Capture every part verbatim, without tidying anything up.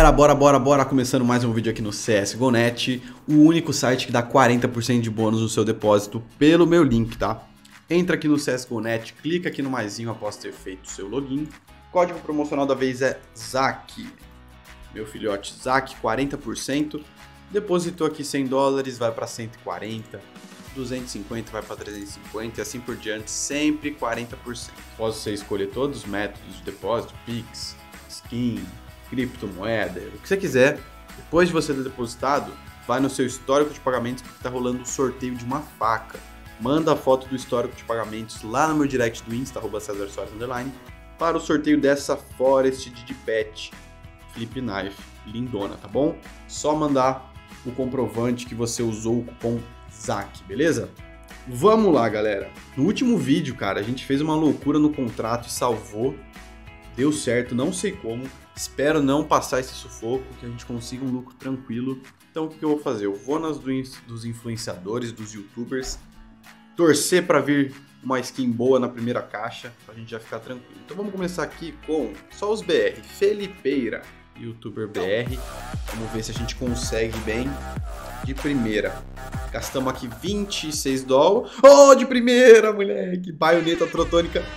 galera, bora, bora, bora, começando mais um vídeo aqui no C S G O ponto net, o único site que dá quarenta por cento de bônus no seu depósito pelo meu link, tá? Entra aqui no C S G O ponto net, clica aqui no maisinho após ter feito o seu login, código promocional da vez é ZAC, meu filhote ZAC, quarenta por cento, depositou aqui cem dólares, vai para cento e quarenta, duzentos e cinquenta vai para trezentos e cinquenta e assim por diante, sempre quarenta por cento. Após você escolher todos os métodos de depósito, Pix, Skin, criptomoeda, o que você quiser, depois de você ter depositado, vai no seu histórico de pagamentos porque está rolando o sorteio de uma faca. Manda a foto do histórico de pagamentos lá no meu direct do Insta, arroba Cesar Soares underline, para o sorteio dessa Forest Digipet Flip Knife lindona, tá bom? Só mandar o comprovante que você usou o cupom ZAC, beleza? Vamos lá, galera. No último vídeo, cara, a gente fez uma loucura no contrato e salvou. Deu certo, não sei como. Espero não passar esse sufoco, que a gente consiga um lucro tranquilo. Então o que, que eu vou fazer? Eu vou nas do, dos influenciadores, dos youtubers, torcer para vir uma skin boa na primeira caixa, pra gente já ficar tranquilo. Então vamos começar aqui com só os B R. Felipeira, youtuber B R. Vamos ver se a gente consegue bem de primeira. Gastamos aqui vinte e seis dólares. Oh, de primeira, moleque! Baioneta trotônica.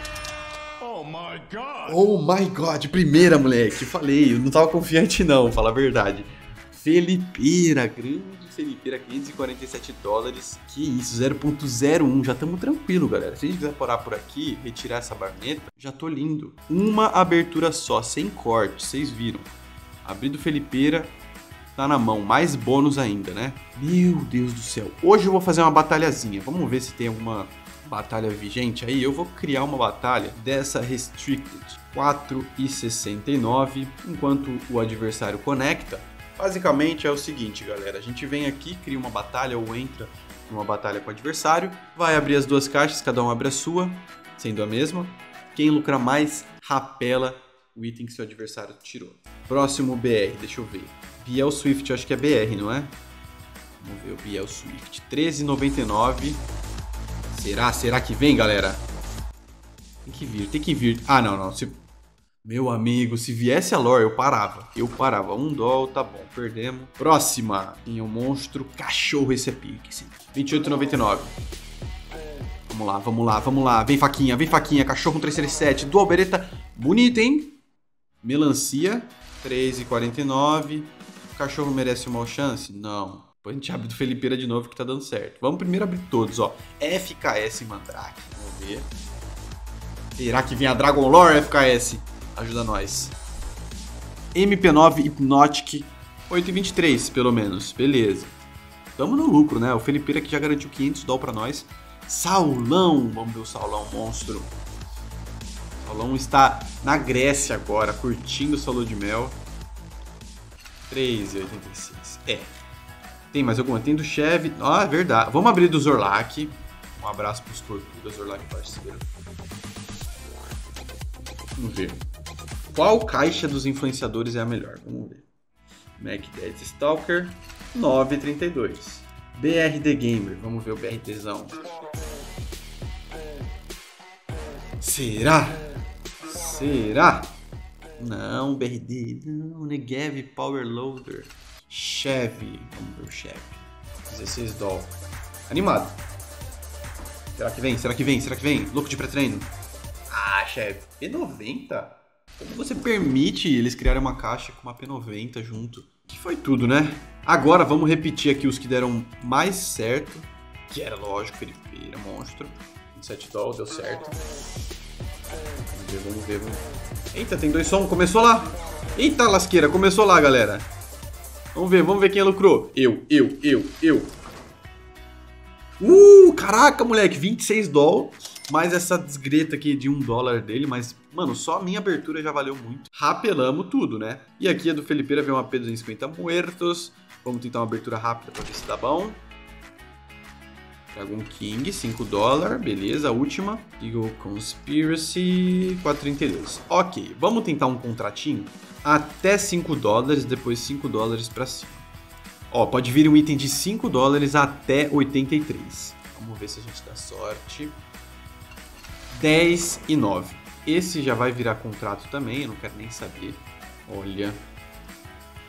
Oh my god! Oh my god, primeira, moleque. Falei, eu não tava confiante não, fala a verdade. Felipeira, grande Felipeira, quinhentos e quarenta e sete dólares. Que isso, zero ponto zero um, já estamos tranquilo, galera. Se a gente quiser parar por aqui, retirar essa barneta, já tô lindo. Uma abertura só, sem corte, vocês viram. Abri do Felipeira, tá na mão, mais bônus ainda, né? Meu Deus do céu. Hoje eu vou fazer uma batalhazinha, vamos ver se tem alguma batalha vigente aí. Eu vou criar uma batalha dessa Restricted quatro e sessenta e nove enquanto o adversário conecta. Basicamente é o seguinte, galera, a gente vem aqui, cria uma batalha ou entra numa batalha com o adversário, vai abrir as duas caixas, cada um abre a sua, sendo a mesma. Quem lucra mais rapela o item que seu adversário tirou. Próximo B R, deixa eu ver. Biel Swift, acho que é B R, não é? Vamos ver o Biel Swift, treze e noventa e nove. Será? Será que vem, galera? Tem que vir, tem que vir. Ah, não, não. Se... Meu amigo, se viesse a lore, eu parava. Eu parava. Um dólar, tá bom. Perdemos. Próxima. Tem um monstro. Cachorro, esse é pique. vinte e oito e noventa e nove. Vamos lá, vamos lá, vamos lá. Vem faquinha, vem faquinha. Cachorro com trezentos e trinta e sete. Dual bereta. Bonito, hein? Melancia. treze e quarenta e nove. O cachorro merece uma chance? Não. Depois a gente abre do Felipeira de novo que tá dando certo. Vamos primeiro abrir todos, ó. F K S Mandrake. Vamos ver. Será que vem a Dragon Lore F K S? Ajuda nós. M P nove Hypnotic. oito e vinte e três, pelo menos. Beleza. Tamo no lucro, né? O Felipeira que já garantiu quinhentos dólares pra nós. Saulão. Vamos ver o Saulão, monstro. Saulão está na Grécia agora, curtindo o solo de mel. três e oitenta e seis. É. Tem mais alguma? Tem do Chevy. Ah, é verdade. Vamos abrir do Zorlak. Um abraço pros tortugas, Zorlak parceiro. Vamos ver. Qual caixa dos influenciadores é a melhor? Vamos ver. Mac dez Stalker, nove e trinta e dois. B R D Gamer. Vamos ver o BRDzão. Será? Será? Não, B R D. Não, Negev Power Loader. Chevy, vamos ver o Chevy, dezesseis dólares. Animado. Será que vem? Será que vem? Será que vem? Louco de pré-treino. Ah, Chevy. P noventa? Como você permite eles criarem uma caixa com uma P noventa junto? Que foi tudo, né? Agora vamos repetir aqui os que deram mais certo. Que era lógico, Felipeira, monstro. vinte e sete dólares, deu certo. Vamos ver, vamos ver, vamos ver. Eita, tem dois som, começou lá. Eita, lasqueira, começou lá, galera. Vamos ver, vamos ver quem lucrou. Eu, eu, eu, eu. Uh, caraca, moleque, vinte e seis dólares. Mais essa desgreta aqui de um dólar dele. Mas, mano, só a minha abertura já valeu muito. Rapelamos tudo, né? E aqui a do Felipeira veio uma P duzentos e cinquenta muertos. Vamos tentar uma abertura rápida pra ver se dá bom. Dragon King, cinco dólares. Beleza, a última. Eagle Conspiracy, quatro e trinta e dois. Ok, vamos tentar um contratinho. Até cinco dólares, depois cinco dólares pra cima. Ó, pode vir um item de cinco dólares até oitenta e três. Vamos ver se a gente dá sorte. dez e nove. Esse já vai virar contrato também, eu não quero nem saber. Olha.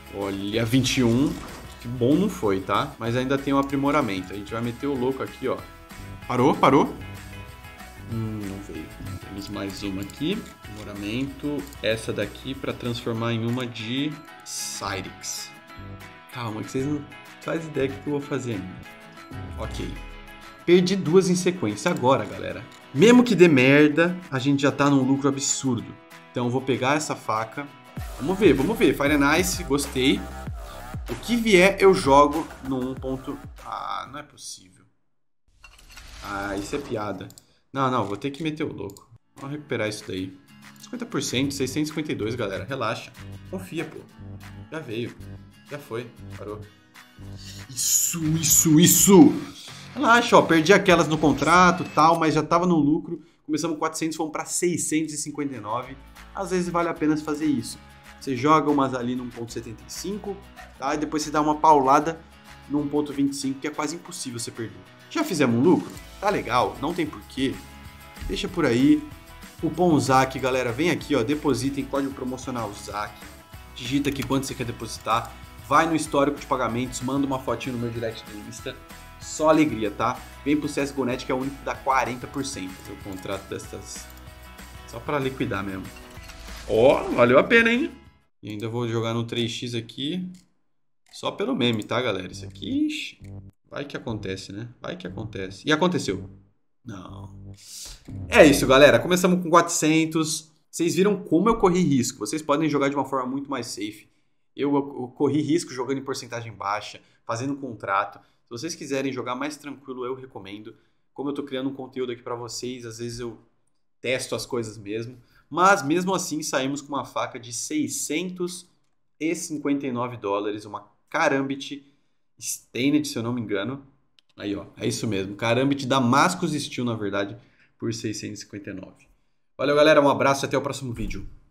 Olha, vinte e um. Que bom não foi, tá? Mas ainda tem um aprimoramento. A gente vai meter o louco aqui, ó. Parou, parou. Hum, não veio. Temos mais uma aqui. Aprimoramento. Essa daqui para transformar em uma de Cyrix. Calma, que vocês não fazem ideia do que eu vou fazer ainda. Ok. Perdi duas em sequência agora, galera. Mesmo que dê merda, a gente já tá num lucro absurdo. Então eu vou pegar essa faca. Vamos ver, vamos ver. Fire and Ice, gostei. O que vier eu jogo no um ponto... Ah, não é possível. Ah, isso é piada. Não, não, vou ter que meter o louco. Vamos recuperar isso daí. cinquenta por cento, seiscentos e cinquenta e dois, galera. Relaxa. Confia, pô. Já veio. Já foi. Parou. Isso, isso, isso! Relaxa, ó. Perdi aquelas no contrato e tal, mas já tava no lucro. Começamos com quatrocentos, fomos para seiscentos e cinquenta e nove. Às vezes vale a pena fazer isso. Você joga umas ali no um ponto setenta e cinco, tá? E depois você dá uma paulada no um ponto vinte e cinco, que é quase impossível você perder. Já fizemos um lucro? Tá legal, não tem porquê. Deixa por aí. Cupom Z A C, galera, vem aqui, ó, depositem código promocional Z A C. Digita aqui quanto você quer depositar. Vai no histórico de pagamentos, manda uma fotinho no meu direct do Insta. Só alegria, tá? Vem pro C S G O Net, que é o único que dá quarenta por cento. O contrato dessas... Só pra liquidar mesmo. Ó, oh, valeu a pena, hein? E ainda vou jogar no três x aqui. Só pelo meme, tá, galera? Isso aqui, ixi, vai que acontece, né? Vai que acontece. E aconteceu. Não. É isso, galera. Começamos com quatrocentos. Vocês viram como eu corri risco. Vocês podem jogar de uma forma muito mais safe. Eu, eu corri risco jogando em porcentagem baixa, fazendo contrato. Se vocês quiserem jogar mais tranquilo, eu recomendo. Como eu tô criando um conteúdo aqui pra vocês, às vezes eu testo as coisas mesmo. Mas mesmo assim saímos com uma faca de seiscentos e cinquenta e nove dólares, uma Karambit Stained, se eu não me engano. Aí, ó, é isso mesmo, Karambit Damascus Steel, na verdade, por seiscentos e cinquenta e nove. Valeu, galera, um abraço e até o próximo vídeo.